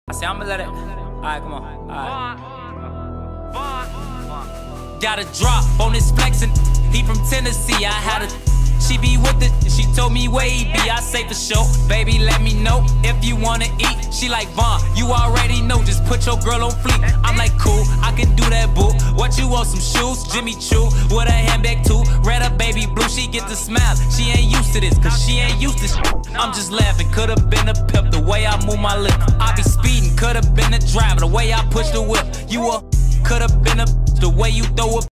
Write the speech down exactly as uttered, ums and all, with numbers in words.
I say I'ma let it. Alright, come on. Alright. Got a drop on this flexin'. He from Tennessee. I had a. She be with it. She told me where he be. I say for sure. Baby, let me know if you wanna eat. She like Vaughn. You already know. Just put your girl on fleek. I'm like cool. I can do that, boo. What you want? Some shoes? Jimmy Choo with a handbag too. Red up, baby blue. She get the smile. She ain't used to this, cause she ain't used to sh I'm just laughing. Could've been a pimp the way I move my lip. I be speeding. Could've been a driver the way I push the whip. You a could've been a the way you throw a